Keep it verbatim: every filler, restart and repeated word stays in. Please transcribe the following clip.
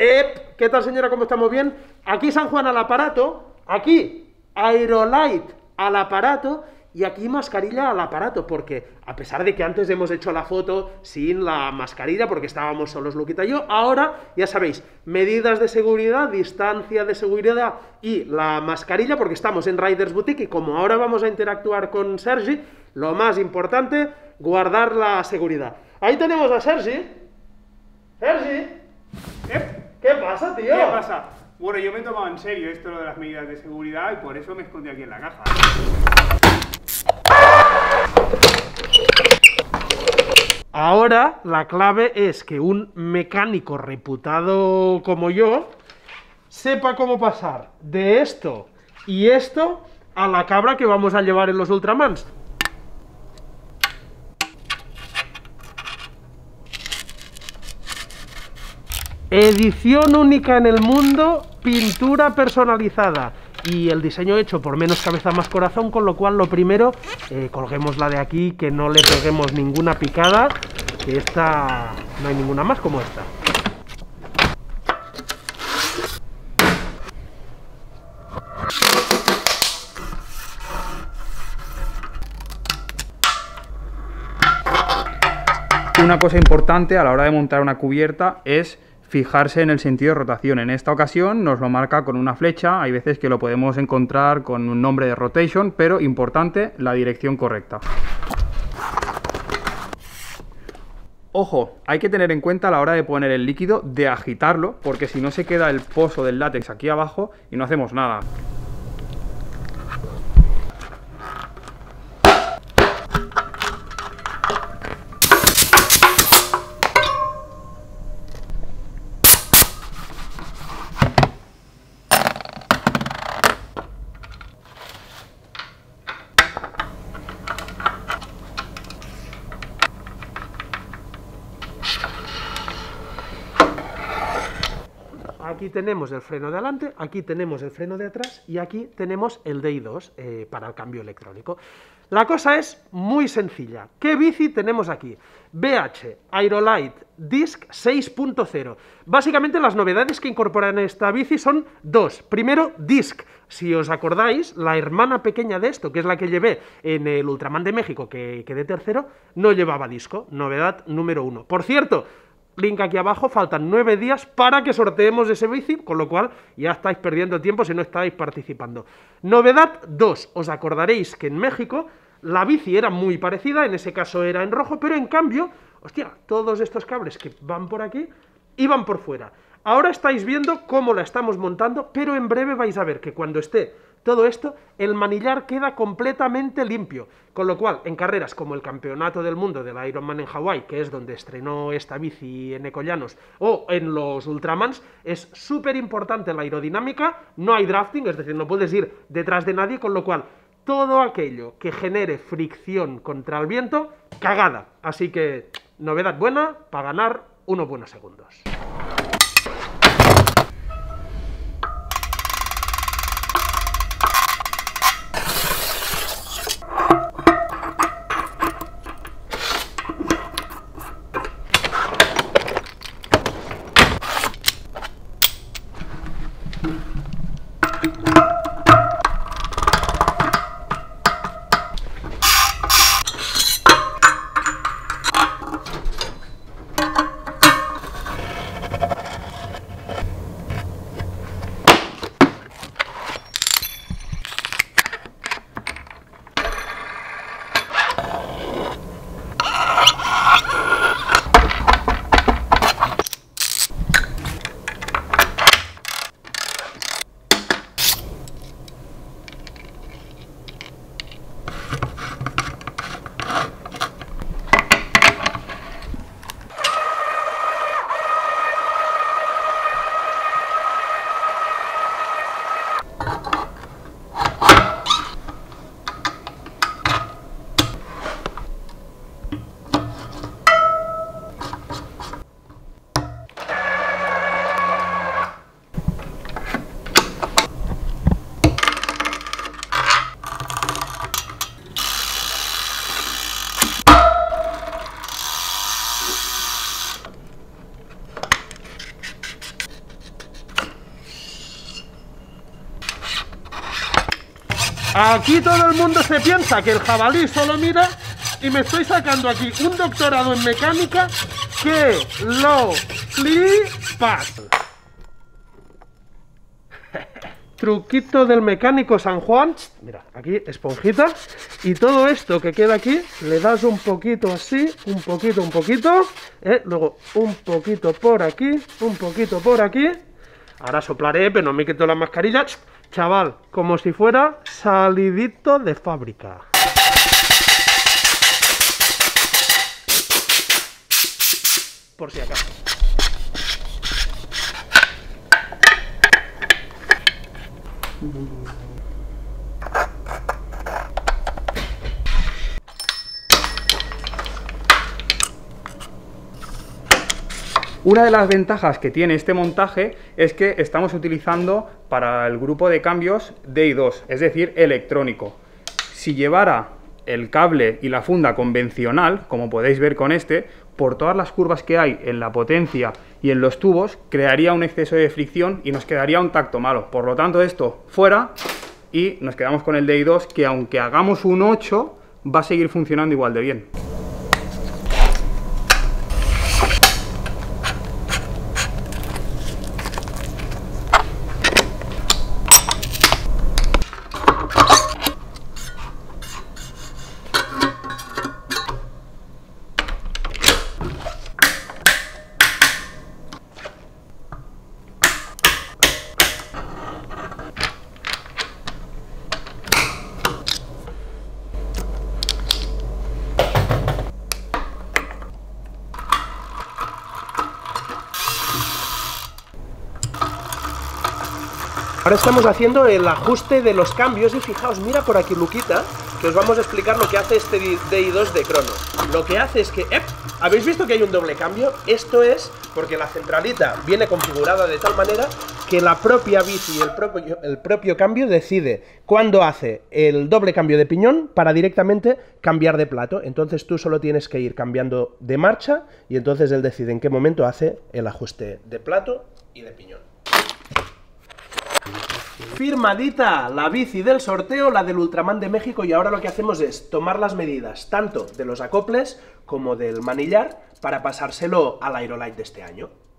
Ep, ¿qué tal, señora? ¿Cómo estamos? Bien. Aquí San Juan al aparato, aquí Aerolite al aparato y aquí mascarilla al aparato, porque a pesar de que antes hemos hecho la foto sin la mascarilla porque estábamos solos Luquita y yo, ahora, ya sabéis, medidas de seguridad, distancia de seguridad y la mascarilla, porque estamos en Riders Boutique y como ahora vamos a interactuar con Sergi, lo más importante, guardar la seguridad. Ahí tenemos a Sergi. Sergi. ¿Eh? ¿Qué pasa, tío? ¿Qué pasa? Bueno, yo me he tomado en serio esto lo de las medidas de seguridad y por eso me escondí aquí en la caja. Ahora la clave es que un mecánico reputado como yo sepa cómo pasar de esto y esto a la cabra que vamos a llevar en los Ultramans. Edición única en el mundo, pintura personalizada y el diseño hecho por menos cabeza más corazón, con lo cual lo primero, eh, colguémosla de aquí, que no le peguemos ninguna picada, que esta no hay ninguna más como esta. Una cosa importante a la hora de montar una cubierta es fijarse en el sentido de rotación. En esta ocasión nos lo marca con una flecha, hay veces que lo podemos encontrar con un nombre de rotation, pero importante, la dirección correcta. Ojo, hay que tener en cuenta a la hora de poner el líquido de agitarlo, porque si no se queda el pozo del látex aquí abajo y no hacemos nada. Aquí tenemos el freno de adelante, aquí tenemos el freno de atrás y aquí tenemos el D I dos eh, para el cambio electrónico. La cosa es muy sencilla. ¿Qué bici tenemos aquí? B H Aerolite Disc seis punto cero. Básicamente las novedades que incorporan esta bici son dos. Primero, Disc. Si os acordáis, la hermana pequeña de esto, que es la que llevé en el Ultraman de México, que quedé tercero, no llevaba disco. Novedad número uno. Por cierto, link aquí abajo, faltan nueve días para que sorteemos ese bici, con lo cual ya estáis perdiendo tiempo si no estáis participando. Novedad dos, os acordaréis que en México la bici era muy parecida, en ese caso era en rojo, pero en cambio, hostia, todos estos cables que van por aquí iban por fuera. Ahora estáis viendo cómo la estamos montando, pero en breve vais a ver que cuando esté todo esto, el manillar queda completamente limpio, con lo cual, en carreras como el Campeonato del Mundo del Ironman en Hawái, que es donde estrenó esta bici en Ecollanos, o en los Ultramans, es súper importante la aerodinámica, no hay drafting, es decir, no puedes ir detrás de nadie, con lo cual, todo aquello que genere fricción contra el viento, cagada. Así que, novedad buena para ganar unos buenos segundos. Aquí todo el mundo se piensa que el jabalí solo mira y me estoy sacando aquí un doctorado en mecánica que lo flipas. Truquito del mecánico San Juan. Mira, aquí esponjita. Y todo esto que queda aquí, le das un poquito así, un poquito, un poquito. ¿eh? Luego un poquito por aquí, un poquito por aquí. Ahora soplaré, pero no me quito la mascarilla. Chaval, como si fuera salidito de fábrica. Por si acaso. Una de las ventajas que tiene este montaje es que estamos utilizando para el grupo de cambios D I dos, es decir, electrónico. Si llevara el cable y la funda convencional, como podéis ver con este, por todas las curvas que hay en la potencia y en los tubos, crearía un exceso de fricción y nos quedaría un tacto malo. Por lo tanto, esto fuera y nos quedamos con el D I dos, que aunque hagamos un ocho, va a seguir funcionando igual de bien. Ahora estamos haciendo el ajuste de los cambios y fijaos, mira por aquí Luquita, que os vamos a explicar lo que hace este D I dos de crono. Lo que hace es que, ¡ep! ¿Habéis visto que hay un doble cambio? Esto es porque la centralita viene configurada de tal manera que la propia bici y el propio, el propio cambio decide cuándo hace el doble cambio de piñón para directamente cambiar de plato. Entonces tú solo tienes que ir cambiando de marcha y entonces él decide en qué momento hace el ajuste de plato y de piñón. Firmadita la bici del sorteo, la del Ultraman de México, y ahora lo que hacemos es tomar las medidas tanto de los acoples como del manillar para pasárselo al Aerolite de este año.